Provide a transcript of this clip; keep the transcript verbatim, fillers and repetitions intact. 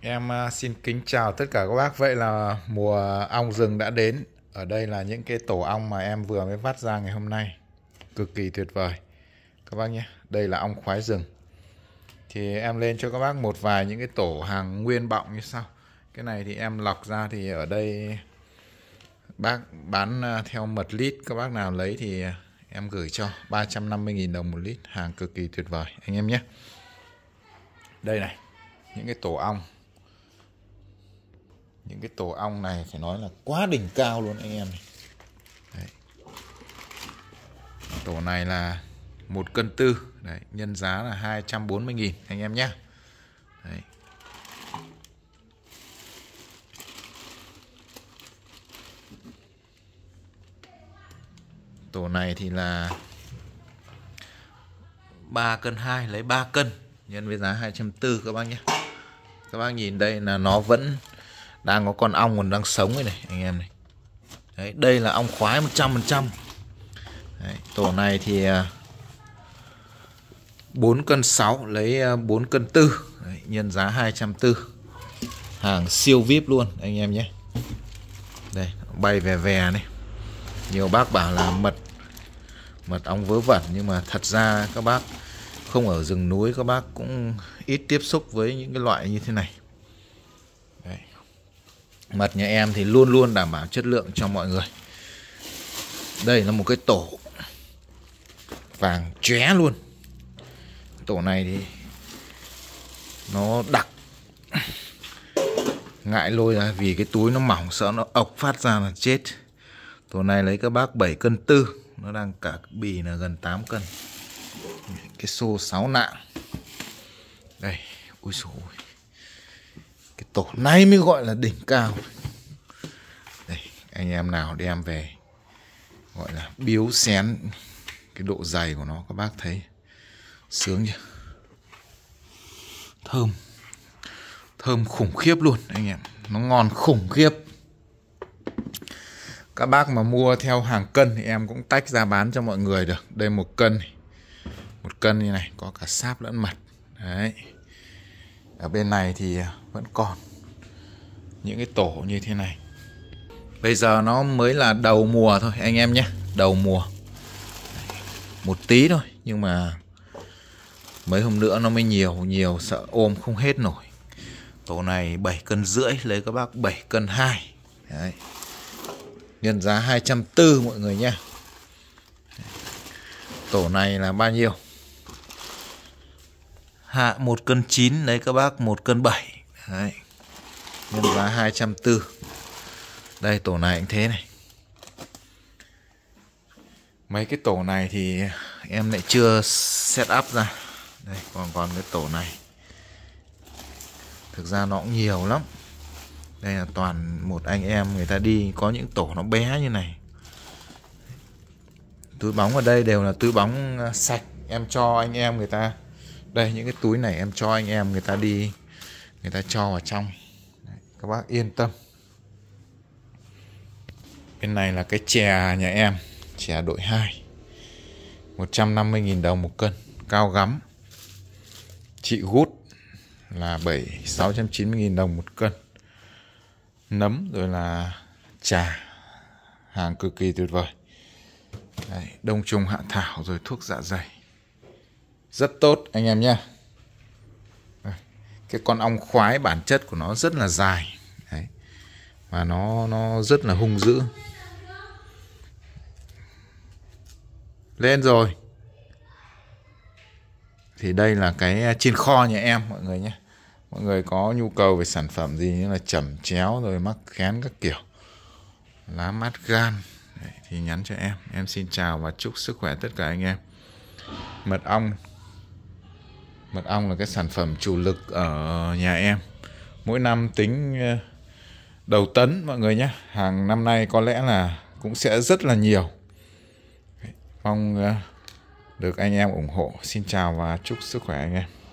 Em à, xin kính chào tất cả các bác. Vậy là mùa ong rừng đã đến. Ở đây là những cái tổ ong mà em vừa mới vắt ra ngày hôm nay. Cực kỳ tuyệt vời các bác nhé. Đây là ong khoái rừng. Thì em lên cho các bác một vài những cái tổ hàng nguyên bọng như sau. Cái này thì em lọc ra thì ở đây bác bán theo mật lít. Các bác nào lấy thì em gửi cho ba trăm năm mươi nghìn đồng một lít. Hàng cực kỳ tuyệt vời anh em nhé. Đây này, những cái tổ ong. Những cái tổ ong này phải nói là quá đỉnh cao luôn anh em này. Đấy. Tổ này là một cân tư. Đấy, nhân giá là hai trăm bốn mươi nghìn anh em nhé. Đấy. Tổ này thì là ba cân hai, lấy ba cân nhân với giá hai trăm bốn mươi các bác nhé. Các bác nhìn đây là nó vẫn đang có con ong còn đang sống ấy này anh em này. Đấy, đây là ong khoái một trăm phần trăm. Đấy, tổ này thì bốn cân sáu, lấy bốn cân tư. Đấy, nhân giá hai trăm bốn mươi. Hàng siêu vi ai pi luôn anh em nhé. Đây, bay về về này. Nhiều bác bảo là mật mật ong vớ vẩn, nhưng mà thật ra các bác không ở rừng núi, các bác cũng ít tiếp xúc với những cái loại như thế này. Đấy. Mật nhà em thì luôn luôn đảm bảo chất lượng cho mọi người. Đây là một cái tổ vàng chóe luôn. Tổ này thì nó đặc. Ngại lôi ra vì cái túi nó mỏng, sợ nó ộc phát ra là chết. Tổ này lấy các bác bảy cân tư. Nó đang cả bì là gần tám cân. Cái xô sáu nạng. Đây, ui dồi ôi. Cái tổ này mới gọi là đỉnh cao. Đây, anh em nào đem về gọi là biếu xén cái độ dày của nó, các bác thấy sướng chưa? Thơm. Thơm khủng khiếp luôn anh em. Nó ngon khủng khiếp. Các bác mà mua theo hàng cân thì em cũng tách ra bán cho mọi người được. Đây một cân này. Một cân như này, có cả sáp lẫn mật. Đấy. Ở bên này thì vẫn còn những cái tổ như thế này. Bây giờ nó mới là đầu mùa thôi anh em nhé. Đầu mùa. Một tí thôi. Nhưng mà mấy hôm nữa nó mới nhiều. Nhiều sợ ôm không hết nổi. Tổ này bảy cân rưỡi, lấy các bác bảy cân hai. Đấy. Nhân giá hai trăm bốn mươi mọi người nhé. Tổ này là bao nhiêu? Hạ một cân chín, lấy các bác một cân bảy. Đấy. Nhân giá hai trăm bốn mươi. Đây tổ này cũng thế này. Mấy cái tổ này thì em lại chưa set up ra. Đây còn còn cái tổ này. Thực ra nó cũng nhiều lắm. Đây là toàn một anh em người ta đi. Có những tổ nó bé như này. Túi bóng ở đây đều là túi bóng sạch. Em cho anh em người ta. Đây những cái túi này em cho anh em người ta đi. Người ta cho vào trong. Đấy, các bác yên tâm. Bên này là cái chè nhà em. Chè đội hai. một trăm năm mươi nghìn đồng một cân. Cao gắm. Chị gút là bảy sáu trăm chín mươi nghìn đồng một cân. Nấm rồi là trà. Hàng cực kỳ tuyệt vời. Đấy, đông trùng hạ thảo rồi thuốc dạ dày. Rất tốt anh em nhé. Cái con ong khoái bản chất của nó rất là dài. Đấy. Và nó nó rất là hung dữ. Lên rồi. Thì đây là cái chiên kho nhà em mọi người nhé. Mọi người có nhu cầu về sản phẩm gì như là chẩm chéo rồi mắc khén các kiểu, lá mát gan. Đấy, thì nhắn cho em. Em xin chào và chúc sức khỏe tất cả anh em. Mật ong. Mật ong là cái sản phẩm chủ lực ở nhà em. Mỗi năm tính đầu tấn mọi người nhé. Hàng năm nay có lẽ là cũng sẽ rất là nhiều. Mong được anh em ủng hộ. Xin chào và chúc sức khỏe anh em.